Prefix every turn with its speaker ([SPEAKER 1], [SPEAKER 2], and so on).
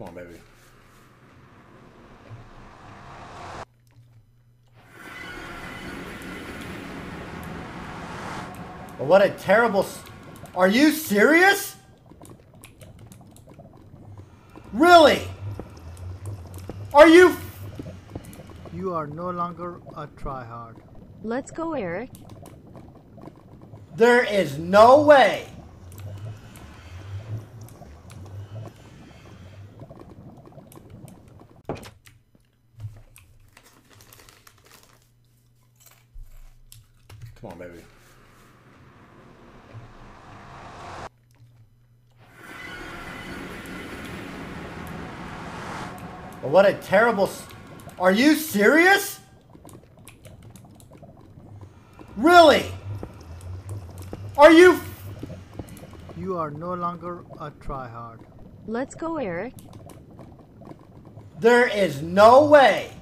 [SPEAKER 1] Come on, baby. Well, what a terrible... Are you serious? Really? Are you...
[SPEAKER 2] You are no longer a tryhard.
[SPEAKER 3] Let's go, Eric.
[SPEAKER 1] There is no way. Come on, baby. Well, what a terrible... Are you serious? Really? Are you...
[SPEAKER 2] You are no longer a tryhard.
[SPEAKER 3] Let's go, Eric.
[SPEAKER 1] There is no way.